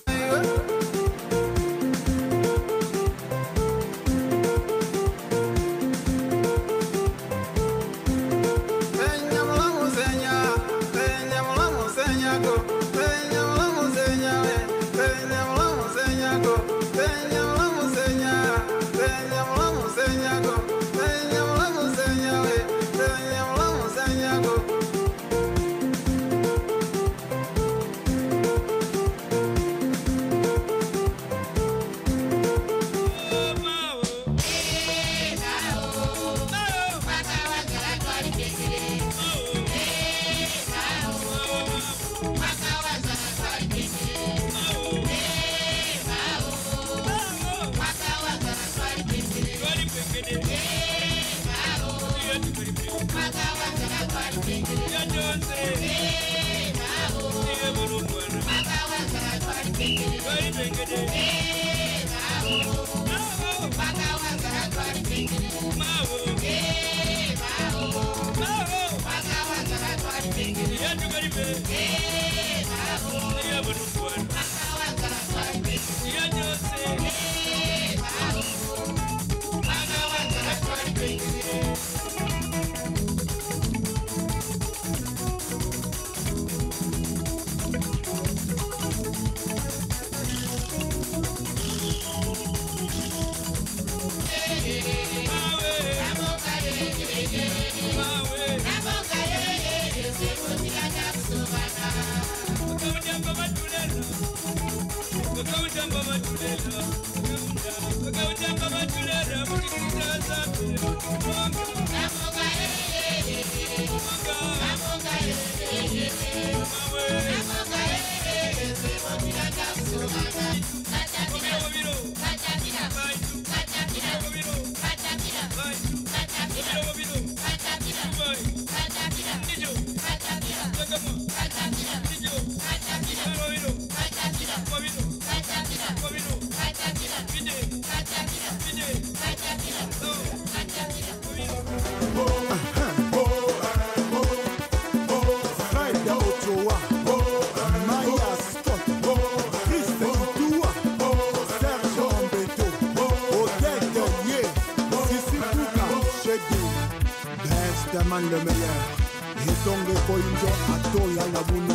Le meilleur, et donc le coinjo à Toya la Bouni.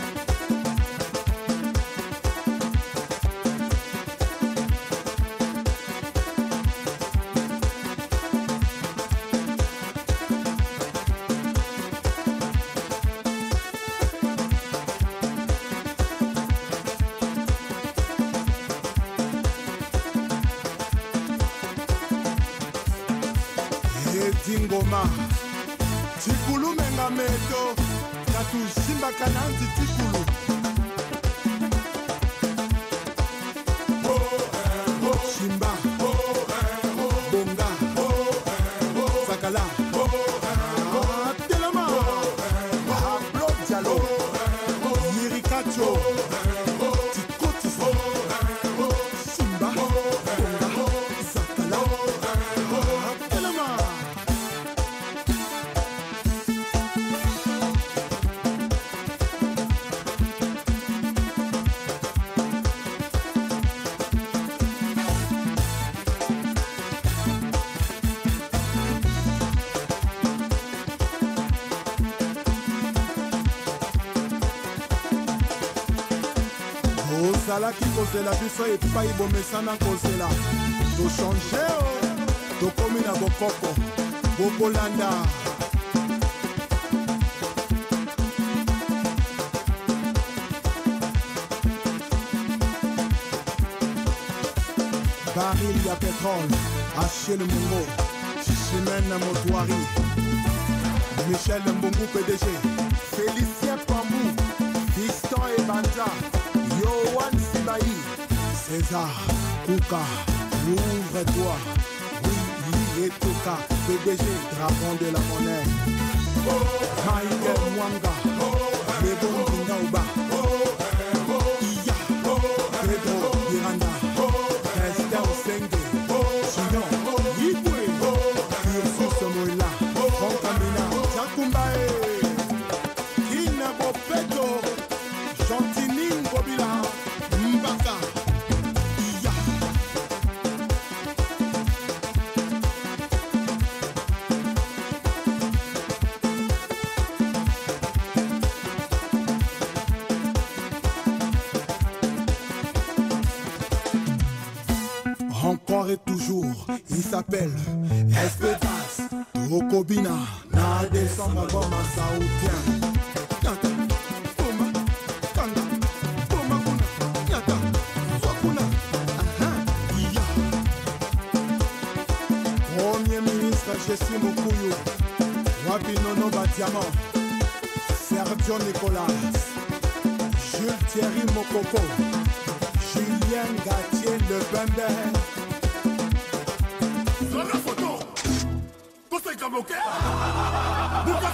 Et Dingoma. Tikulu menga meto Tatu shimba kananti tikulu Shimba Bonga Sakala Telema Pablo Diallo Yirikacho Tikotisa Shimba Bonga Sakala Telema. Ozalaki kozela biso epai bomesana kozela tochange tokomi na bokoko bokolanda baril ya pétrole Achille Mungo Chimène Motoari Michel Mbongo PDG Félicien Pambou Fiston Ebanja Yohan Sibaï, César, Kouka, ouvre-toi, oui, et Touka, PDG, dragon de la monnaie. Michael Mwanga, Lebon Kingaouba, Iya, Pedro Miranda, Esther Senge, Chinon, Yigwe, Ursus Moïla, Frankamina, Chakumbae, Kina Bopeto, Gentini Ngobi. Toujours et toujours, il s'appelle Espedas Tokobina. Na décembre, bon, ma saoutien. Yata, Puma, Kanga, Puma, Kuna, Yata, Wakuna, Iya. Premier ministre Jessie Mukuyu, Wapinono Batiamon, Sergio Nicolas, Jules Thierry Mokoko, Julien Gatier Le Bembe. La photo. Cosa hay que bloquear? ¡Busca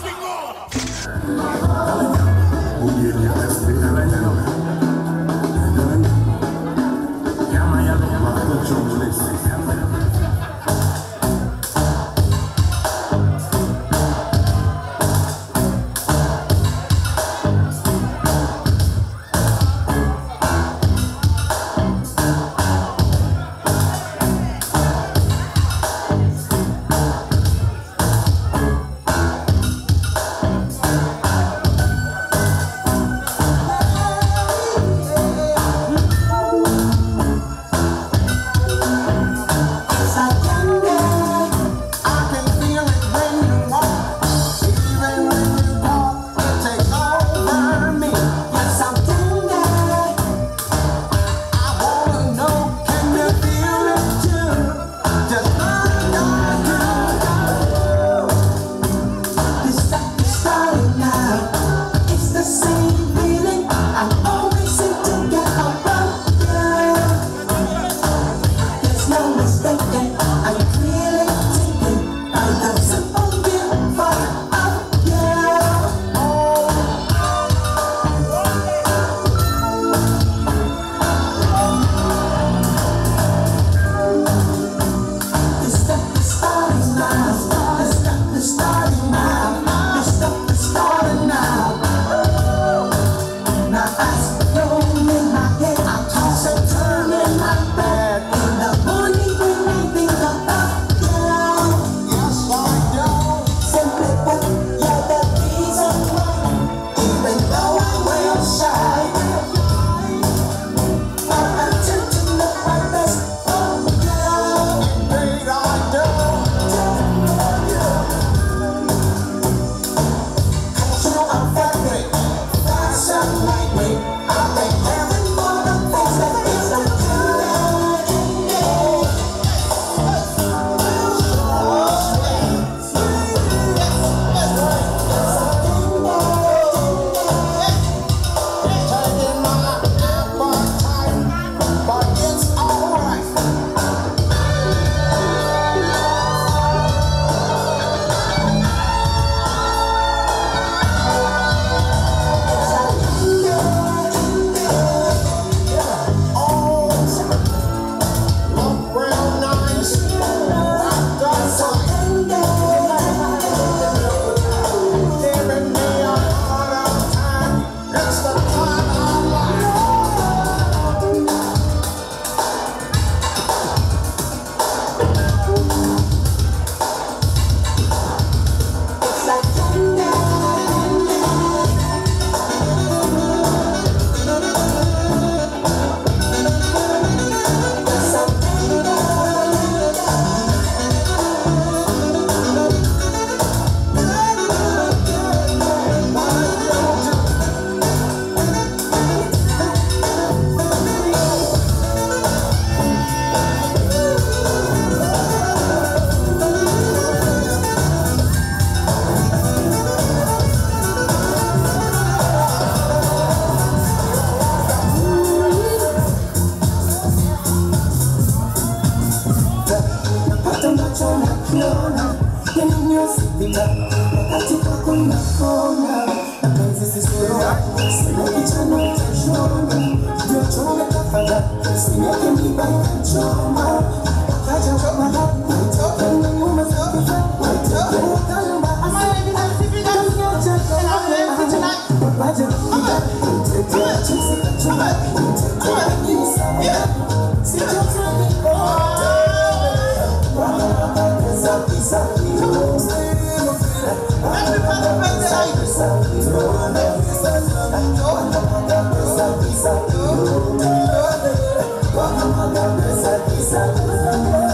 Welcome,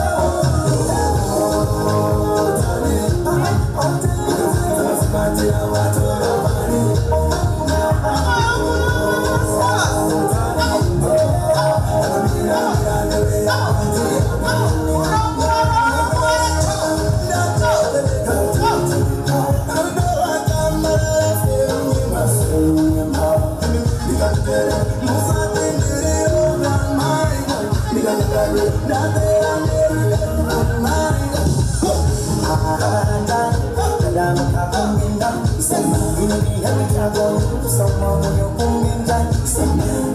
Sama moyo kuminja, sama